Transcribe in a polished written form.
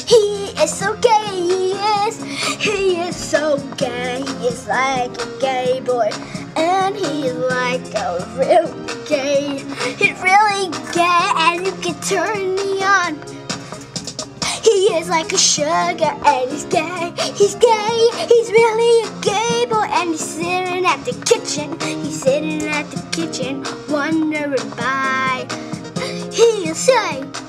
He is so gay, he is so gay. He is like a gay boy, and he's like a real gay. He's really gay, and you can turn me on. He is like a sugar, and he's gay. He's gay, he's really a gay boy, and he's sitting at the kitchen. He's sitting at the kitchen, wondering why. He'll say,